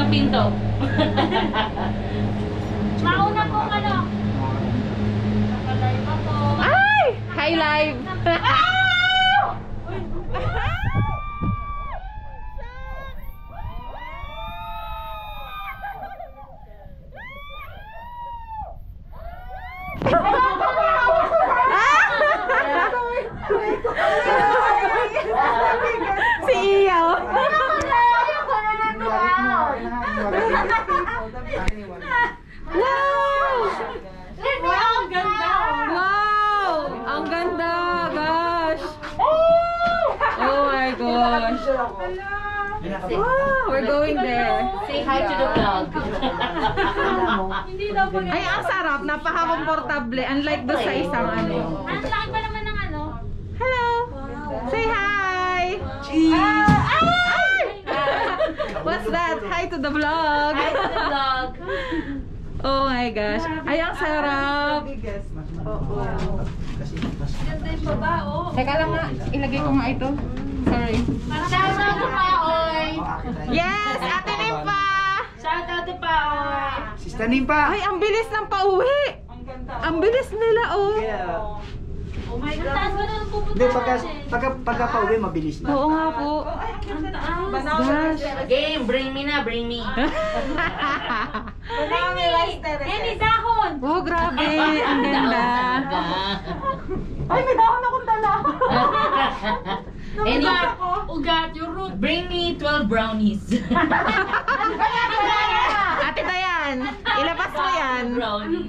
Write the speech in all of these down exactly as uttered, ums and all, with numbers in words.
pinto. Mauna po ano? Nakalive ako. Ay! Hi live! Si Iyo. Wow! Wow, ang ganda. Wow! Ang ganda, gosh! Oh my gosh! Wow, we're going there. Say hi to the vlog. Hindi daw po. Ay, ang sarap. Napaka-komportable. Unlike doon sa isang ano. Ang laki pa naman ng ano? Hello! Say hi! Cheese! Ay! What's that? Hi to the vlog! Hi to the vlog. Oh my gosh. Ay, ang sarap. Ganda yung baba, oh. Teka lang nga. Ilagay ko nga ito. Sorry. Shout out to Paoy. Yes! Ate Nimpa! Shout out to Paoy. Sister Nimpa! Ay, ang bilis ng pauwi! Ang bilis nila, oh! Oh my God. Ang taas ba na pupunta Hindi, pagka, natin? pagka, pagka pauwi, mabilis na. Oo nga po. Ang taas. Gosh. Game, bring me na, bring me. Any dahon. Wow, grabe. Ang ganda. Ay, may dahon akong dala. Any, Ugat, yung root. bring me twelve brownies. Ate Dayan, ilabas mo yan. Brownies.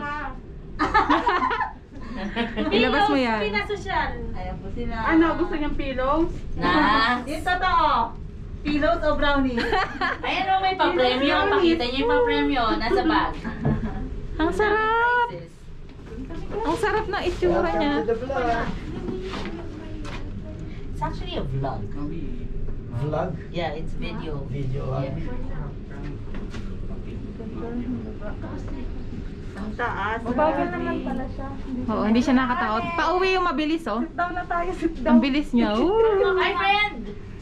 Ilabas mo yan. Pinasosyal. Ayan po sila. Ano, gusto niyang pillows? Na. Yung totoo. Pillows o brownies? Ayan o, may pa-premyo. Pakita niyo yung pa-premyo. Nasa bag. Ang sarap. Ang sarap ng itsura niya. It's actually a vlog. Vlog? Yeah, it's video. Video. ah. Yeah. Ang taas. Mabagal naman pala siya. Oo, hindi siya nakatakot. Pauwi yung mabilis, oh. Sit down na tayo, sit down. Ang bilis niya. Ooh. Hi, friend!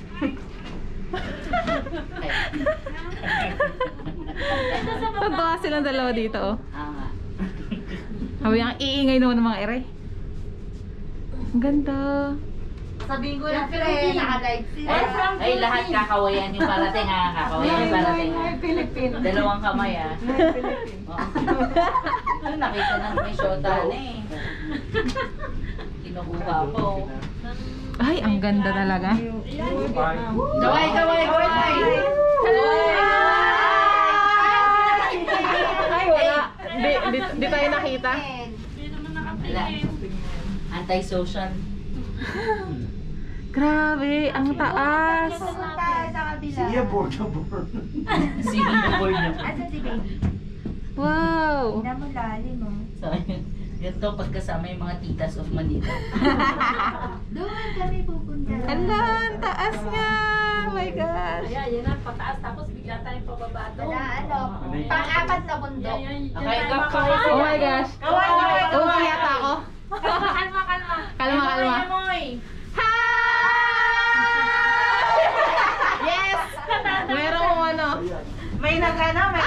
Tagtawa silang dalawa dito, oh. Ah, Hawi ang iingay naman ng mga ere. Ang ganda. Sabihin ko lang, friend, naka-live sila. ay, ay, lahat kakawayan yung parating ha. Kakawayan yung parating ha. Philippine. Dalawang kamay ha. Oh. Ano, nakita na may shota na eh. Kinukuha po. Ay, ang ganda talaga. Kaway, kaway, kaway! Ay, wala. Di, di, di tayo nakita. Wala. Anti-social. Grabe, ang taas. Pupunta sa kabila. Siya, board na board. Sige, board niyo. Asa si baby? Wow. Hindi mo lalim mo. So, yun. Yan to pagkasama yung mga titas of Manila. Doon kami pupunta. Ala, ang taas niya. Oh my gosh. Ayan, yan na, pataas. Tapos bigla tayong pababa doon. Wala, ano, pang-apat na bundok. Yan, yan, yan Okay, tayo go, makakain. Oh my gosh. Kaway, kaway, Okay yata ako. Kalma, kalma, kalma. Kalma, kalma. Amoy! Hi! Yes! Merong ano. May nag-ano, may...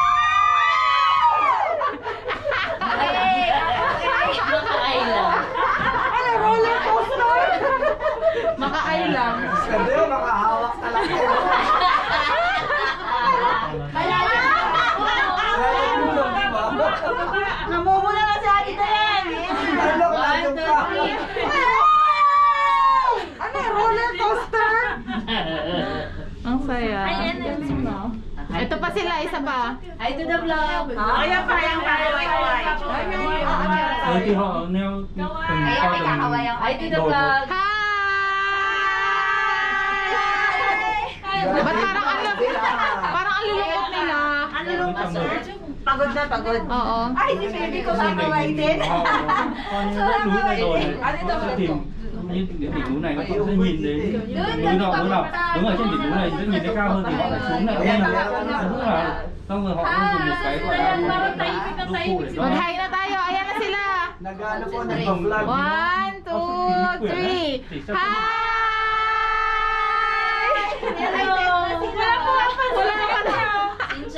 Hey! Makaay lang. Ano, roller coaster? Makaay lang. Sabi mo, makahawak talaga. Namumula na si Ate Dayan. Ano, One, nandun two, ka. three. Ano, roller coaster? Ang saya. Ayan, ayan. Ito pa sila, isa pa. Hi to the vlog. Ayan pa, ayan pa, kaway, kaway. Ở thì họ neo từng Ayan, pho may kakaway từng ang Hi to the vlog. Hi! Ba't parang ano? Parang ang lulungkot nila. Ano nung pagod na, pagod. Oo. Ay, si baby ko kakaway din. con núi này rồi con sẽ tìm như cái đỉnh núi này con sẽ nhìn đến núi nào núi nào đứng ở trên đỉnh núi này sẽ nhìn thấy cao hơn thì họ lại xuống lại lên là đúng là xong rồi họ sẽ dùng một cái gọi là dụng cụ để cho Mag-hi na tayo. Ayan na sila. Nag-ano po, nag-vlog. One, two, three. Hi! Wala po. Wala pa.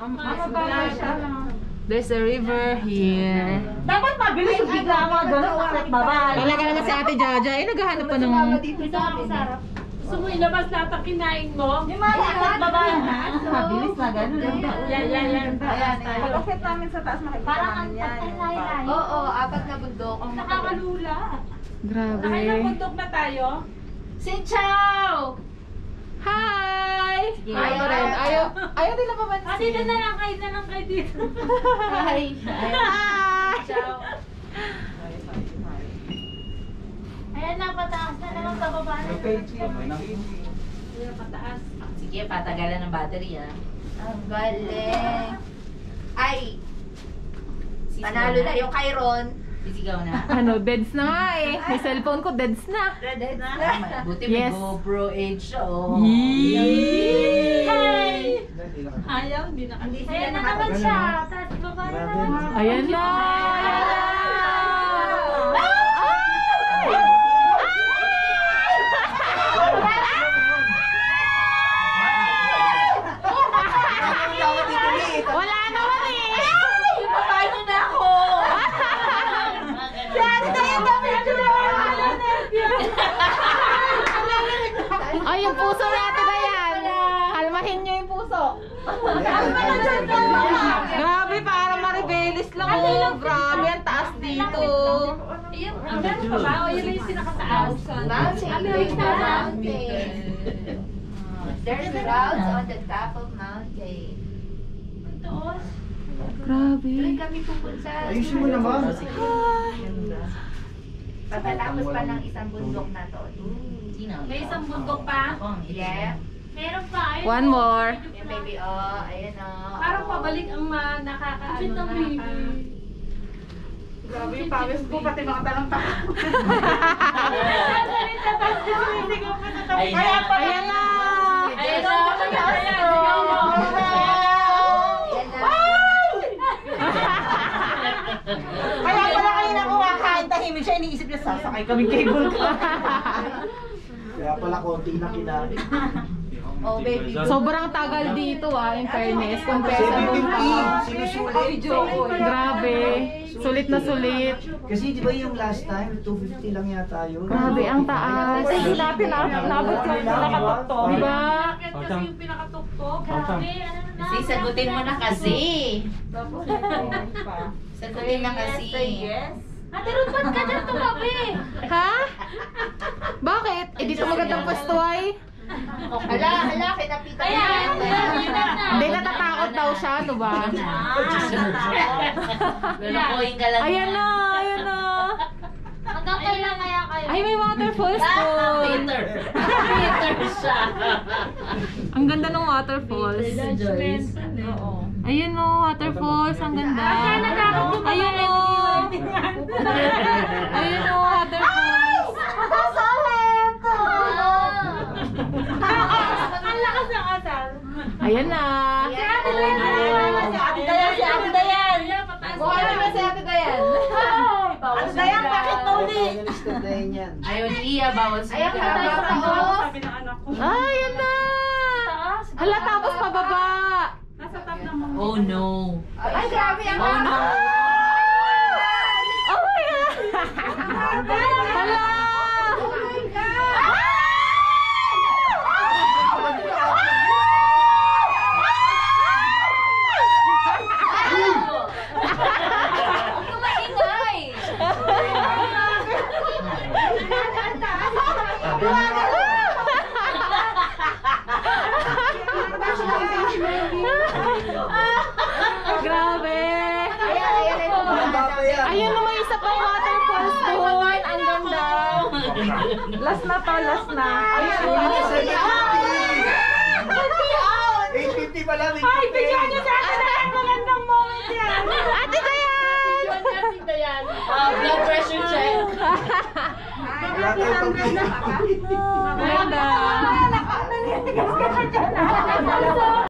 Mababa siya. There's a river here. Dapat mabilis yung bigla mga gano'n. At babay. Talaga naman si Ate Jaja, ay naghahanap pa ng... Ito ako sarap. Gusto mo ilabas lahat ang kinain mo? Yung mga lakad babay. Mabilis na gano'n. Yan, yan, yan. Pag-akit namin sa taas, makikita namin yan. Oo, apat na bundok. Ang Nakakalula. Grabe. Nakailang bundok na tayo? Sin Chow! Hi! Sige. Ayaw rin. Ayaw, ayaw din na pamansin. Ah, dito na lang kayo, na lang kayo dito. Hi! Hi! Chow! Ayan na, pataas na naman, bababa na. May Pataas. Sige, patagalan ng battery ah. Ang galing! Ay! Panalo na yung Chiron. Sisigaw na. Ano, deads na nga eh. May cellphone ko, deads na. Dead na? Buti may Yes. GoPro eight siya oh. Yee! Hi! Ayaw, hindi na kasi. Ayan na naman siya. Tapos baba na naman. Ayan na! Ayan na! Wala naman eh! Paano na ako? Si Ate Dayan daw medyo Ay, yung puso natin na yan! Kalmahin niyo yung puso. Grabe, parang maribelis lang oh. Grabe, ang taas dito. Ayun, ang meron pa ba? O yun yung sinakataas. Mountain. America. Mountain. There's clouds on the top of mountain. Taos. Grabe. Doon kami pupunta. Ayusin mo naman. Pagkatapos pa ng isang bundok na to. May isang bundok pa? Yeah. Meron pa. Ayun. One more. Yung baby, oh, ayun oh. Parang pabalik ang ma nakakaano na. Grabe yung pawis ko, pati mga tanong pa. Ayun Kaya pa Ayan na! Ayun na. Ayan na. Kaya pala kayo na kumakain tahimik siya, iniisip niya sasakay kami cable car. Kaya pala konti na kinain. Oh, baby. Sobrang tagal dito ah, in fairness. Compare sa seven nung fifty, pa. sinusulit. Grabe. Sulit na sulit. Kasi di ba yung last time, two fifty lang yata yun. Grabe, ang taas. Hindi natin na- nabot sa nakatuktok. Di ba? Bakit kasi yung pinakatuktok? Pawsang. Grabe, ano na Kasi sagutin mo na kasi. Tapos, Sagutin na kasi. Ate Ruth, ba't ka dyan tumabi? Ha? Bakit? Eh, dito magandang pwesto ay. Hala, hala, kinapitan Ayan, yun na na. Hindi, natatakot daw siya, ano ba? Lulukoyin ka lang. Ayan na, ayan na. Hanggang kailan kaya kayo? Ay, may waterfalls doon. Peter. Peter siya. Ang ganda ng waterfalls. Oo. Ayun o, waterfalls. Ang ganda. nagkakaroon Ayun o. Ayun o, waterfalls. Ang lakas ng asal. Ayan na. Si Ate Dayan, si Ate Dayan. Buhay na si Ate Dayan. Ate Dayan, bakit mauli? Ayaw ni Iya, bawal Ayaw sumika. ka tayo sa taas. sabi ng anak ko. Ay, ayan na. Taas. Hala, tapos pababa. Nasa top ng mga. Oh no. Ay, grabe ang Oh no. Oh my God. Hala. Huwag ka maingay. Grabe. Ayan, Ayun na, may isa pang waterfalls doon. Ang ganda. Last na to, last na. eight fifty pala, eight Ay, fifty. bigyan niyo sa akin na magandang moment yan. Ate Dayan. Ah, blood pressure check. Wala tayong pag- Ganda. Nakakalimutan.